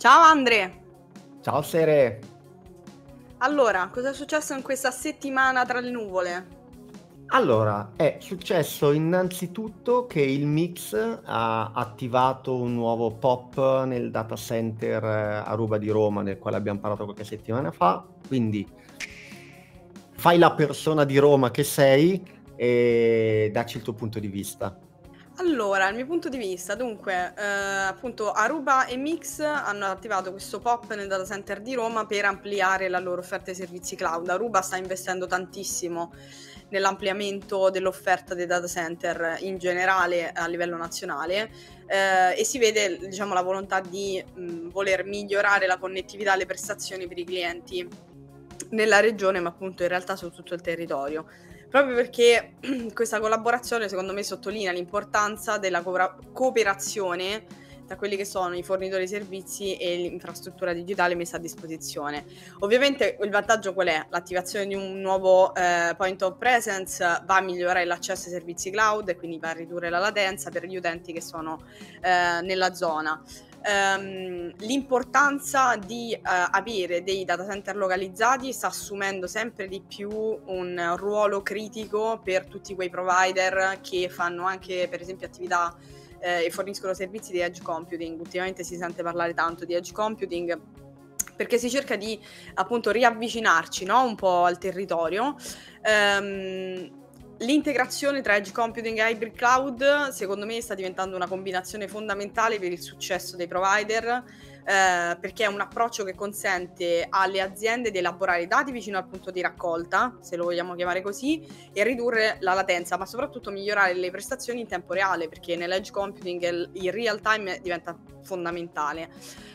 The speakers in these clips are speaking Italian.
Ciao Andre! Ciao Sere. Allora, cosa è successo in questa settimana tra le nuvole? Allora, è successo innanzitutto che il Mix ha attivato un nuovo POP nel data center Aruba di Roma, del quale abbiamo parlato qualche settimana fa. Quindi fai la persona di Roma che sei e dacci il tuo punto di vista. Allora, il mio punto di vista, dunque, appunto Aruba e Mix hanno attivato questo POP nel data center di Roma per ampliare la loro offerta di servizi cloud. Aruba sta investendo tantissimo nell'ampliamento dell'offerta dei data center in generale a livello nazionale e si vede, diciamo, la volontà di voler migliorare la connettività e le prestazioni per i clienti nella regione, ma appunto in realtà su tutto il territorio. Proprio perché questa collaborazione secondo me sottolinea l'importanza della cooperazione tra quelli che sono i fornitori di servizi e l'infrastruttura digitale messa a disposizione. Ovviamente il vantaggio qual è? L'attivazione di un nuovo point of presence va a migliorare l'accesso ai servizi cloud e quindi va a ridurre la latenza per gli utenti che sono nella zona. L'importanza di avere dei data center localizzati sta assumendo sempre di più un ruolo critico per tutti quei provider che fanno anche per esempio attività e forniscono servizi di edge computing. Ultimamente si sente parlare tanto di edge computing perché si cerca di appunto riavvicinarci, no? Un po' al territorio. L'integrazione tra edge computing e hybrid cloud secondo me sta diventando una combinazione fondamentale per il successo dei provider, perché è un approccio che consente alle aziende di elaborare i dati vicino al punto di raccolta, se lo vogliamo chiamare così, e ridurre la latenza, ma soprattutto migliorare le prestazioni in tempo reale, perché nell'edge computing il real time diventa fondamentale.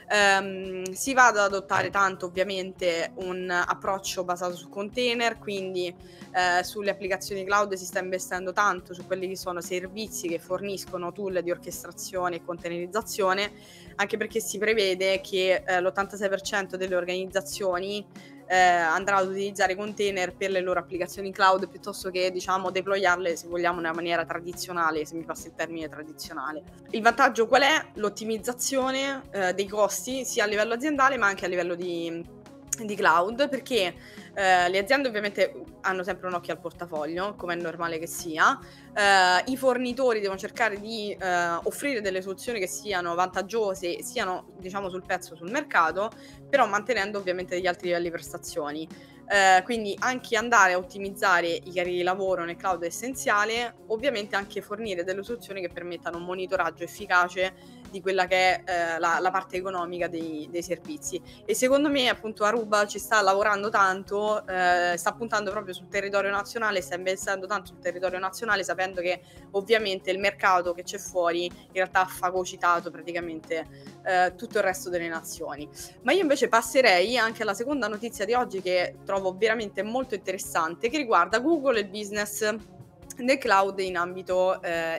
Si va ad adottare tanto ovviamente un approccio basato su container, quindi sulle applicazioni cloud si sta investendo tanto su quelli che sono servizi che forniscono tool di orchestrazione e containerizzazione, anche perché si prevede che l'86% delle organizzazioni andrà ad utilizzare container per le loro applicazioni cloud piuttosto che, diciamo, deployarle, se vogliamo, nella maniera tradizionale, se mi passa il termine tradizionale. Il vantaggio qual è? L'ottimizzazione dei costi sia a livello aziendale ma anche a livello di cloud, perché le aziende ovviamente hanno sempre un occhio al portafoglio, come è normale che sia. I fornitori devono cercare di offrire delle soluzioni che siano vantaggiose, siano, diciamo, sul pezzo sul mercato, però mantenendo ovviamente degli altri livelli di prestazioni. Quindi anche andare a ottimizzare i carichi di lavoro nel cloud è essenziale, ovviamente anche fornire delle soluzioni che permettano un monitoraggio efficace di quella che è la parte economica dei servizi. E secondo me appunto Aruba ci sta lavorando tanto, sta puntando proprio sul territorio nazionale, sta investendo tanto sul territorio nazionale, sapendo che ovviamente il mercato che c'è fuori in realtà ha fagocitato praticamente tutto il resto delle nazioni. Ma io invece passerei anche alla seconda notizia di oggi, che trovo veramente molto interessante, che riguarda Google e il business nel cloud in ambito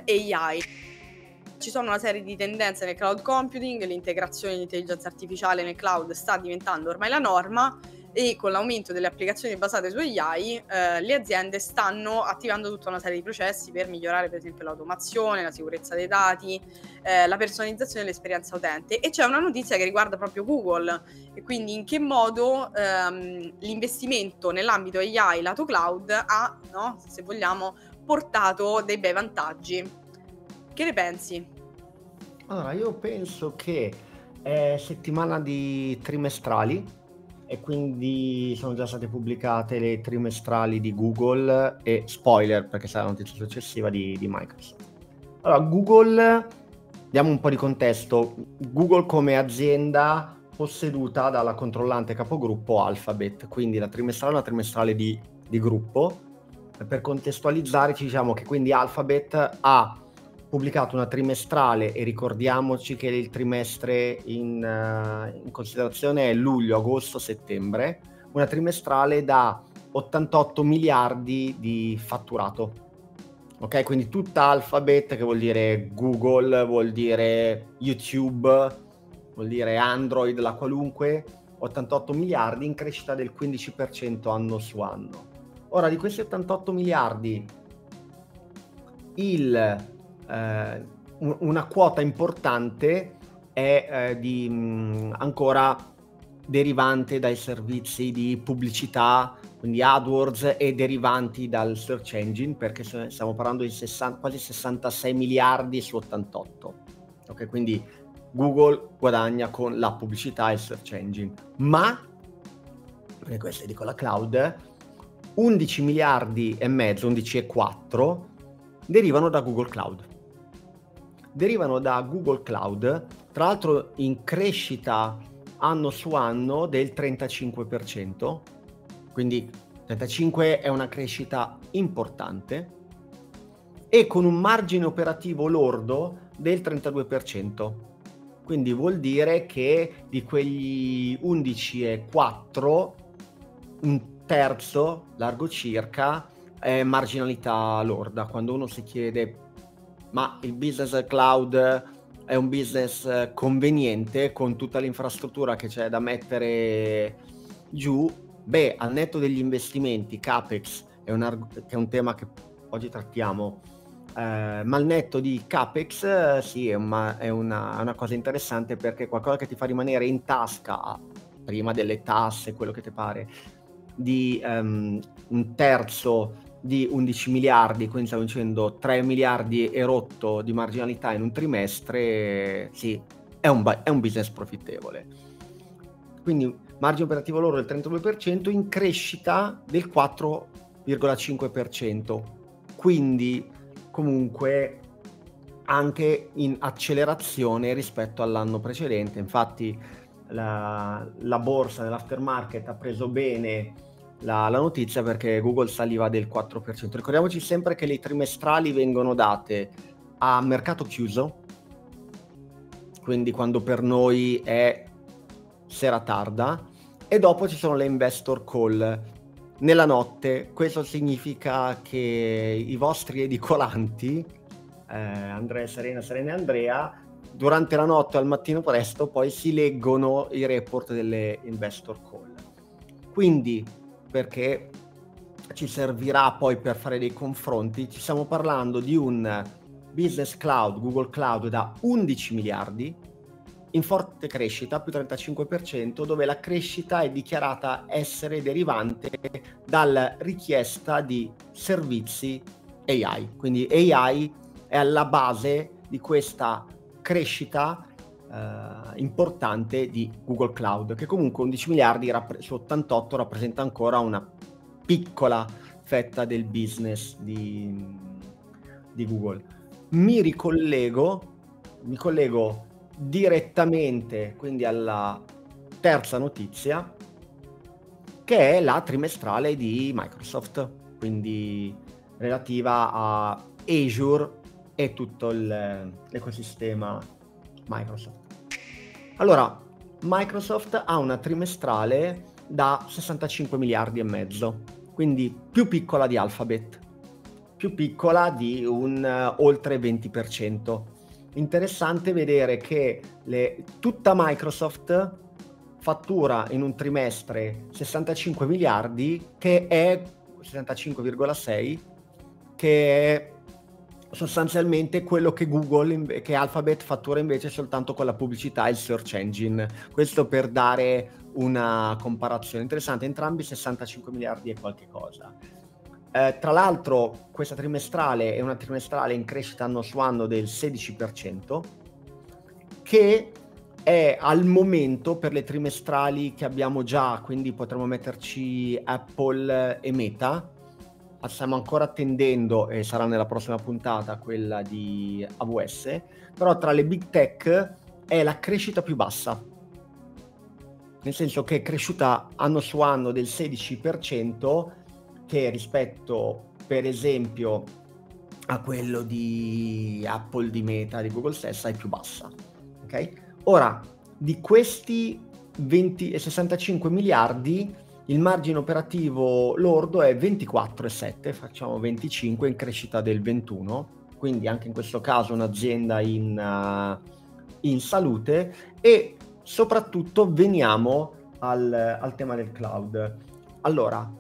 AI. Ci sono una serie di tendenze nel cloud computing, l'integrazione di intelligenza artificiale nel cloud sta diventando ormai la norma e con l'aumento delle applicazioni basate su AI le aziende stanno attivando tutta una serie di processi per migliorare per esempio l'automazione, la sicurezza dei dati, la personalizzazione dell'esperienza utente. E c'è una notizia che riguarda proprio Google e quindi in che modo l'investimento nell'ambito AI lato cloud ha, no, se vogliamo, portato dei bei vantaggi. Che ne pensi? Allora, io penso che è settimana di trimestrali e quindi sono già state pubblicate le trimestrali di Google e spoiler, perché sarà la notizia successiva di Microsoft. Allora, Google, diamo un po' di contesto. Google come azienda posseduta dalla controllante capogruppo Alphabet, quindi la trimestrale è una trimestrale di gruppo. Per contestualizzare, diciamo che quindi Alphabet ha pubblicato una trimestrale e ricordiamoci che il trimestre in considerazione è luglio, agosto, settembre, una trimestrale da 88 miliardi di fatturato. Ok, quindi tutta Alphabet, che vuol dire Google, vuol dire YouTube, vuol dire Android, la qualunque, 88 miliardi in crescita del 15% anno su anno. Ora, di questi 88 miliardi, una quota importante è ancora derivante dai servizi di pubblicità, quindi AdWords, e derivanti dal search engine, perché stiamo parlando di quasi 66 miliardi su 88. Ok, quindi Google guadagna con la pubblicità e il search engine, ma, perché questo dico la cloud, 11 miliardi e mezzo, 11,4 derivano da Google Cloud. Derivano da Google Cloud, tra l'altro in crescita anno su anno del 35%, quindi 35 è una crescita importante, e con un margine operativo lordo del 32%. Quindi vuol dire che di quegli 11,4 un terzo, largo circa, è marginalità lorda. Quando uno si chiede ma il business cloud è un business conveniente con tutta l'infrastruttura che c'è da mettere giù, beh, al netto degli investimenti, CAPEX che è un tema che oggi trattiamo, ma al netto di CAPEX sì, è una cosa interessante, perché qualcosa che ti fa rimanere in tasca, prima delle tasse, quello che ti pare, di un terzo di 11 miliardi, quindi stiamo dicendo 3 miliardi e rotto di marginalità in un trimestre, sì, è un business profittevole. Quindi margine operativo loro del 32%, in crescita del 4,5%, quindi comunque anche in accelerazione rispetto all'anno precedente. Infatti la borsa dell'aftermarket ha preso bene la notizia, perché Google saliva del 4%. Ricordiamoci sempre che le trimestrali vengono date a mercato chiuso, quindi quando per noi è sera tarda, e dopo ci sono le investor call nella notte. Questo significa che i vostri edicolanti, Andrea, Serena e Andrea, durante la notte o al mattino presto poi si leggono i report delle investor call. Quindi, perché ci servirà poi per fare dei confronti, ci stiamo parlando di un business cloud, Google Cloud, da 11 miliardi in forte crescita, più 35%, dove la crescita è dichiarata essere derivante dalla richiesta di servizi AI. Quindi AI è alla base di questa crescita importante di Google Cloud, che comunque 11 miliardi su 88 rappresenta ancora una piccola fetta del business di Google. Mi collego direttamente quindi alla terza notizia, che è la trimestrale di Microsoft, quindi relativa a Azure e tutto l'ecosistema Microsoft. Allora, Microsoft ha una trimestrale da 65 miliardi e mezzo, quindi più piccola di Alphabet, più piccola di un oltre 20%. Interessante vedere che tutta Microsoft fattura in un trimestre 65 miliardi, che è 65,6, che è sostanzialmente quello che Google, che Alphabet fattura invece soltanto con la pubblicità e il search engine. Questo per dare una comparazione interessante, entrambi 65 miliardi e qualche cosa. Tra l'altro questa trimestrale è una trimestrale in crescita anno su anno del 16%, che è al momento, per le trimestrali che abbiamo già, quindi potremmo metterci Apple e Meta, stiamo ancora attendendo, e sarà nella prossima puntata, quella di AWS, però tra le big tech è la crescita più bassa, nel senso che è cresciuta anno su anno del 16%, che rispetto per esempio a quello di Apple, di Meta, di Google stessa, è più bassa. Ok? Ora, di questi 65 miliardi, il margine operativo lordo è 24,7, facciamo 25 in crescita del 21, quindi anche in questo caso un'azienda in salute. E soprattutto veniamo al tema del cloud. Allora,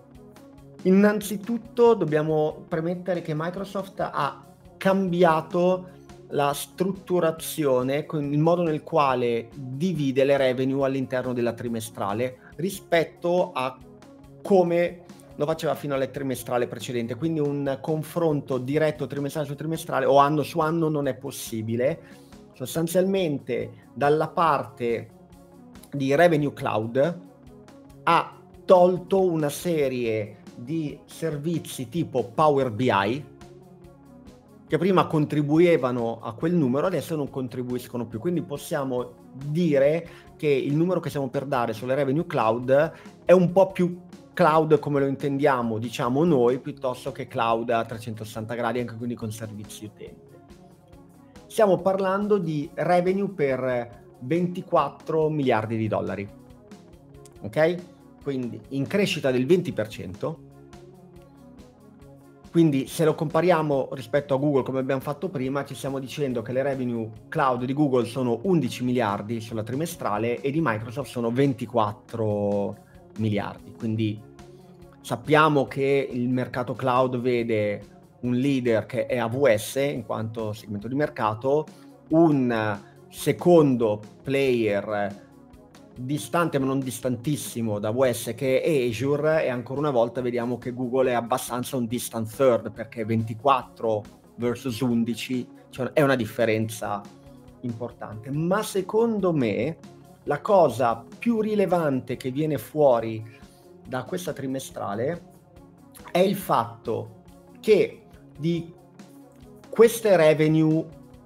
innanzitutto dobbiamo premettere che Microsoft ha cambiato la strutturazione, con il modo nel quale divide le revenue all'interno della trimestrale rispetto a come lo faceva fino alla trimestrale precedente. Quindi un confronto diretto trimestrale su trimestrale o anno su anno non è possibile. Sostanzialmente dalla parte di Revenue Cloud ha tolto una serie di servizi tipo Power BI che prima contribuivano a quel numero, adesso non contribuiscono più. Quindi possiamo dire che il numero che stiamo per dare sulle Revenue Cloud è un po' più cloud come lo intendiamo, diciamo noi, piuttosto che cloud a 360 gradi, anche quindi con servizi utente. Stiamo parlando di revenue per 24 miliardi di dollari, ok? Quindi in crescita del 20%. Quindi se lo compariamo rispetto a Google come abbiamo fatto prima, ci stiamo dicendo che le revenue cloud di Google sono 11 miliardi sulla trimestrale e di Microsoft sono 24 miliardi. Quindi sappiamo che il mercato cloud vede un leader che è AWS in quanto segmento di mercato, un secondo player distante ma non distantissimo da AWS che è Azure, e ancora una volta vediamo che Google è abbastanza un distant third, perché 24 versus 11 cioè è una differenza importante. Ma secondo me la cosa più rilevante che viene fuori da questa trimestrale è il fatto che di queste revenue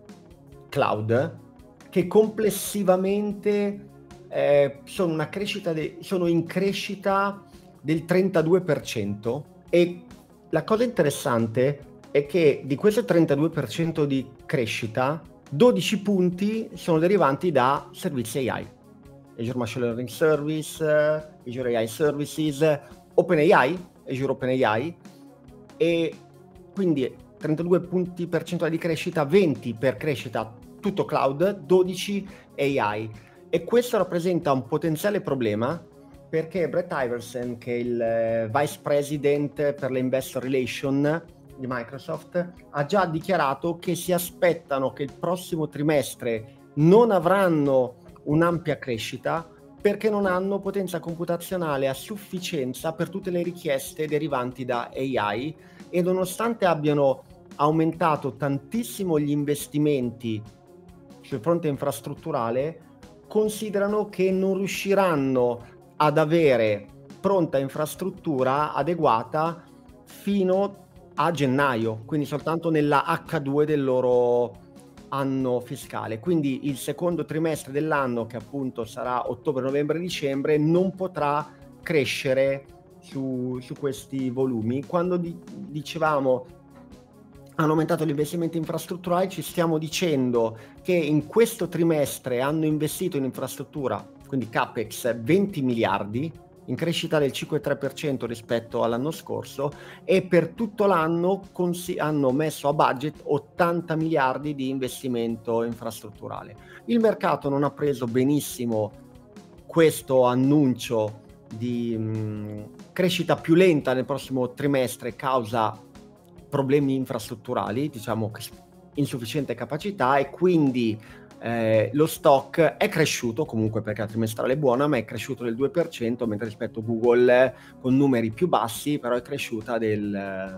cloud, che complessivamente sono in crescita del 32%, e la cosa interessante è che di questo 32% di crescita 12 punti sono derivanti da servizi AI, Azure Machine Learning Service, Azure AI Services, OpenAI, Azure OpenAI, e quindi 32 punti percentuali di crescita, 20 per crescita tutto cloud, 12 AI. E questo rappresenta un potenziale problema perché Brett Iversen, che è il Vice President per le Investor Relations di Microsoft, ha già dichiarato che si aspettano che il prossimo trimestre non avranno un'ampia crescita perché non hanno potenza computazionale a sufficienza per tutte le richieste derivanti da AI, e nonostante abbiano aumentato tantissimo gli investimenti sul fronte infrastrutturale, considerano che non riusciranno ad avere pronta infrastruttura adeguata fino a gennaio, quindi soltanto nella H2 del loro anno fiscale. Quindi il secondo trimestre dell'anno, che appunto sarà ottobre, novembre, dicembre, non potrà crescere su questi volumi. Quando dicevamo hanno aumentato gli investimenti infrastrutturali, ci stiamo dicendo che in questo trimestre hanno investito in infrastruttura, quindi CAPEX, 20 miliardi, in crescita del 5,3% rispetto all'anno scorso, e per tutto l'anno hanno messo a budget 80 miliardi di investimento infrastrutturale. Il mercato non ha preso benissimo questo annuncio di crescita più lenta nel prossimo trimestre causa problemi infrastrutturali, diciamo insufficiente capacità, e quindi lo stock è cresciuto comunque perché la trimestrale è buona, ma è cresciuto del 2%, mentre rispetto a Google con numeri più bassi però è cresciuta del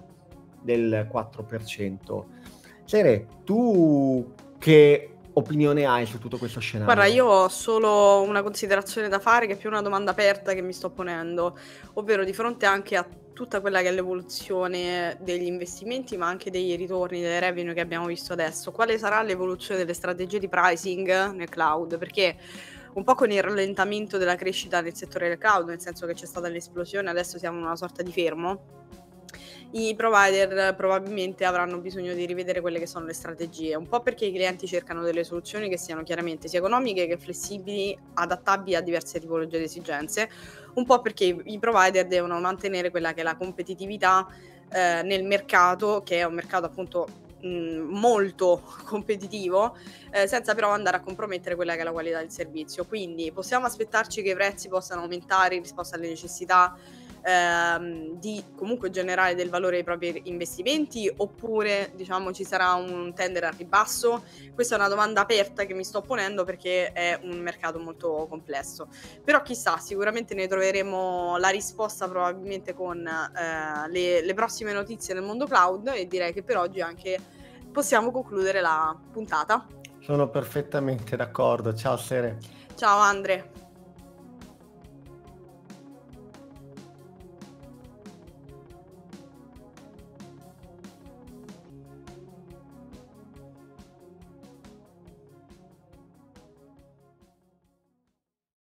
4%. Sere, tu che opinione hai su tutto questo scenario? Guarda, io ho solo una considerazione da fare, che è più una domanda aperta che mi sto ponendo, ovvero di fronte anche a tutta quella che è l'evoluzione degli investimenti, ma anche dei ritorni, delle revenue che abbiamo visto adesso, quale sarà l'evoluzione delle strategie di pricing nel cloud? Perché un po' con il rallentamento della crescita nel settore del cloud, nel senso che c'è stata l'esplosione, adesso siamo in una sorta di fermo, i provider probabilmente avranno bisogno di rivedere quelle che sono le strategie, un po' perché i clienti cercano delle soluzioni che siano chiaramente sia economiche che flessibili, adattabili a diverse tipologie di esigenze, un po' perché i provider devono mantenere quella che è la competitività nel mercato, che è un mercato appunto molto competitivo, senza però andare a compromettere quella che è la qualità del servizio. Quindi possiamo aspettarci che i prezzi possano aumentare in risposta alle necessità di comunque generare del valore ai propri investimenti, oppure diciamo ci sarà un tendere al ribasso? Questa è una domanda aperta che mi sto ponendo perché è un mercato molto complesso. Però chissà, sicuramente ne troveremo la risposta probabilmente con le prossime notizie nel mondo cloud, e direi che per oggi anche possiamo concludere la puntata. Sono perfettamente d'accordo. Ciao Sere. Ciao Andre.